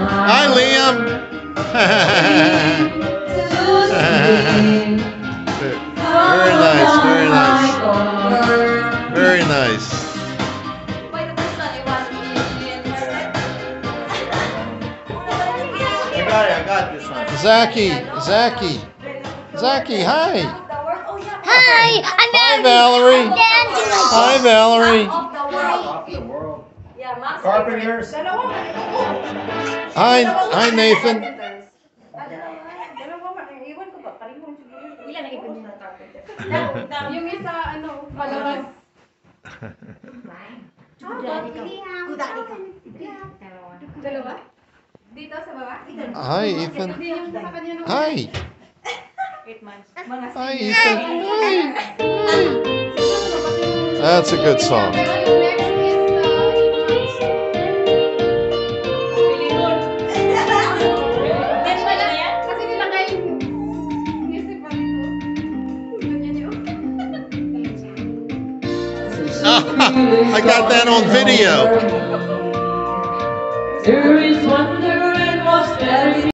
Hi, Liam. Very nice, very nice. Very nice. I got this one. Zachy, hi. Hi, I'm Hi, Valerie. Hi, Valerie. Carpenters. Hi, Nathan. Yung isa, palabas. Dalawa? Dito sa baba? Hi, Ethan. Hindi yung sa kanya nung Hi. 8 months. Hi, Ethan. Hi. That's a good song. Pero yung next is 8 months. Kasi nilagay yung music pa rito. Ganyan yun. I got that on video. There is wonder and most